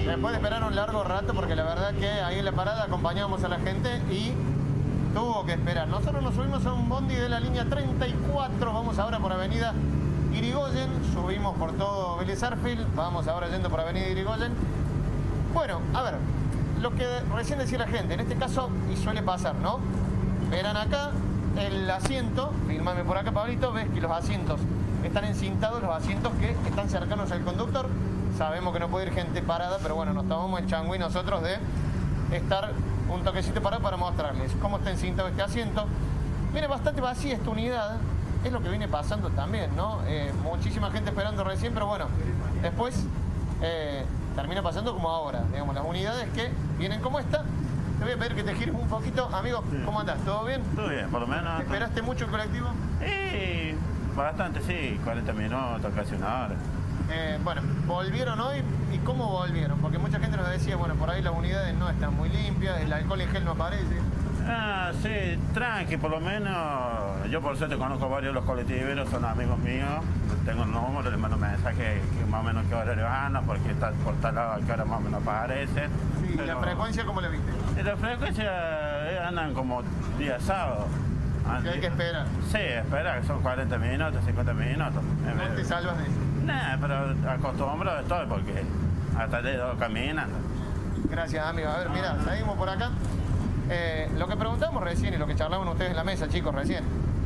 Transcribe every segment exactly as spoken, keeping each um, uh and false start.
Después de esperar un largo rato, porque la verdad que ahí en la parada acompañábamos a la gente y tuvo que esperar. Nosotros nos subimos a un bondi de la línea treinta y cuatro, vamos ahora por avenida Irigoyen, subimos por todo Vélez Arfield, vamos ahora yendo por avenida Irigoyen. Bueno, a ver, lo que recién decía la gente, en este caso, y suele pasar, ¿no? Verán acá el asiento, filmame por acá, Pablito, ves que los asientos están encintados, los asientos que están cercanos al conductor. Sabemos que no puede ir gente parada, pero bueno, nos tomamos el changüí nosotros de estar un toquecito parado para mostrarles cómo está encintado este asiento. Viene bastante vacía esta unidad, es lo que viene pasando también, ¿no? Eh, muchísima gente esperando recién, pero bueno, después eh, termina pasando como ahora, digamos, las unidades que vienen como esta. Te voy a pedir que te gires un poquito. Amigo, ¿cómo andás? ¿Todo bien? Todo bien, por lo menos. ¿Esperaste mucho el colectivo? Sí, bastante, sí, cuarenta minutos, casi una hora. Eh, bueno, ¿volvieron hoy? ¿Y cómo volvieron? Porque mucha gente nos decía, bueno, por ahí las unidades no están muy limpias, el alcohol en gel no aparece. Ah, sí, tranqui, por lo menos. Yo por suerte conozco varios de los colectiveros, son amigos míos. Tengo el número, les mando mensajes que más o menos qué horario andan, porque está por tal lado que ahora más o menos aparece. Sí, pero... ¿la frecuencia cómo la viste? La frecuencia andan como día sábado. ¿Y hay que esperar? Sí, espera, que son cuarenta minutos, cincuenta minutos. ¿No te salvas de eso? Nah, pero acostumbrado estoy porque hasta el dedo caminando. Gracias, amigo. A ver, mira, seguimos por acá. Eh, lo que preguntamos recién y lo que charlaban ustedes en la mesa, chicos, recién.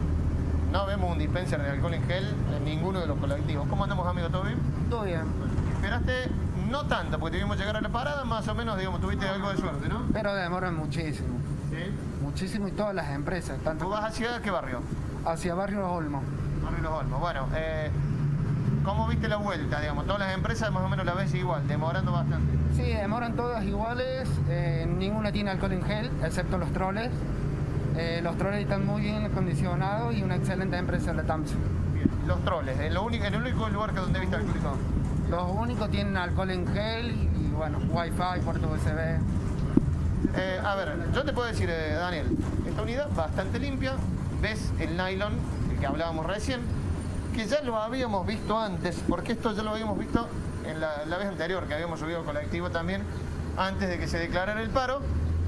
No vemos un dispenser de alcohol en gel en ninguno de los colectivos. ¿Cómo andamos, amigo? ¿Todo bien? Todo bien. Esperaste no tanto, porque te vimos llegar a la parada, más o menos, digamos, tuviste algo de suerte, ¿no? Pero demoran muchísimo. ¿Sí? Muchísimo, y todas las empresas. Tanto ¿Tú vas hacia qué barrio? hacia Barrio Los Olmos. Barrio Los Olmos. Bueno, eh, ¿cómo viste la vuelta, digamos? Todas las empresas más o menos la ves igual, demorando bastante. Sí, demoran todas iguales. Eh, ninguna tiene alcohol en gel, excepto los troles. Eh, los troles están muy bien acondicionados y una excelente empresa, la Tamsa. Bien. Los troles, en, lo único, en el único lugar que donde viste alcohol. Los únicos tienen alcohol en gel y, bueno, wifi, puerto U S B. Eh, a ver, yo te puedo decir, eh, Daniel, esta unidad bastante limpia, ves el nylon, el que hablábamos recién, que ya lo habíamos visto antes, porque esto ya lo habíamos visto en la, la vez anterior, que habíamos subido colectivo también, antes de que se declarara el paro.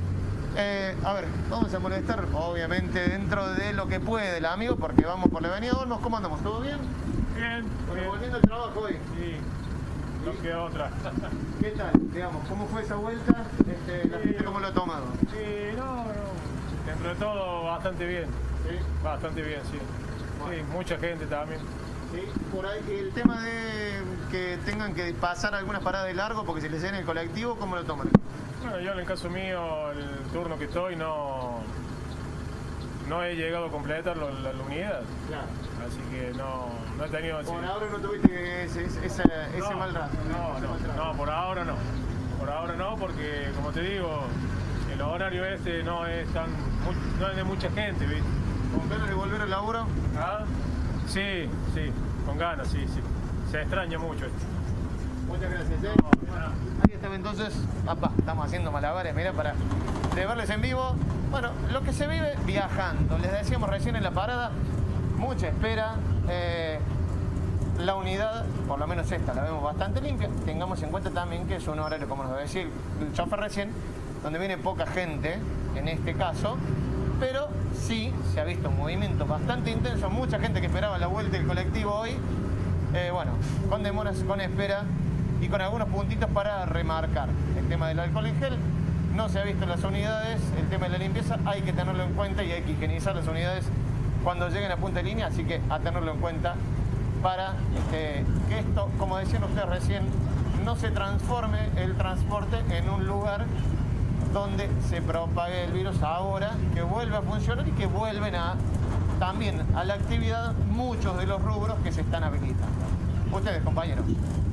Eh, a ver, vamos a molestar, obviamente, dentro de lo que puede el amigo, porque vamos por la avenida Olmos. ¿Cómo andamos? ¿Todo bien? Bien. Bueno, bien. volviendo al trabajo hoy. Sí, no queda otra. ¿Qué tal? Digamos, ¿cómo fue esa vuelta? Este, ¿La gente cómo lo ha tomado? Sí, no, no. Dentro de todo, bastante bien. ¿Sí? Bastante bien, sí. Bueno. Sí, mucha gente también. Sí, por ahí el tema de que tengan que pasar algunas paradas de largo porque se les llena el colectivo, ¿cómo lo toman? Bueno, yo en el caso mío, el turno que estoy, no, no he llegado a completar lo- la, la unidad. Claro. Así que no, no he tenido... Por sí. ahora no tuviste ese, ese, ese, ese No, mal rato. No, ese mal no, rato. no, por ahora no. Por ahora no, porque como te digo, el horario este no es tan, mu- no es de mucha gente, ¿viste? ¿Con ganas de volver al laburo? ¿Ah? Sí, sí, con ganas, sí, sí. Se extraña mucho esto. Muchas gracias. ¿eh? Ahí estaba entonces, papá, estamos haciendo malabares, mira, para de verles en vivo. Bueno, lo que se vive viajando. Les decíamos recién en la parada, mucha espera. Eh, la unidad, por lo menos esta, la vemos bastante limpia. Tengamos en cuenta también que es un horario, como nos decía el chofer recién, donde viene poca gente, en este caso, pero sí se ha visto un movimiento bastante intenso, mucha gente que esperaba la vuelta del colectivo hoy, eh, bueno, con demoras, con espera y con algunos puntitos para remarcar. El tema del alcohol en gel no se ha visto en las unidades, el tema de la limpieza hay que tenerlo en cuenta y hay que higienizar las unidades cuando lleguen a punta de línea, así que a tenerlo en cuenta para eh, que esto, como decían ustedes recién, no se transforme el transporte en un lugar donde se propague el virus ahora, que vuelve a funcionar y que vuelven a también a la actividad muchos de los rubros que se están habilitando. Ustedes, compañeros.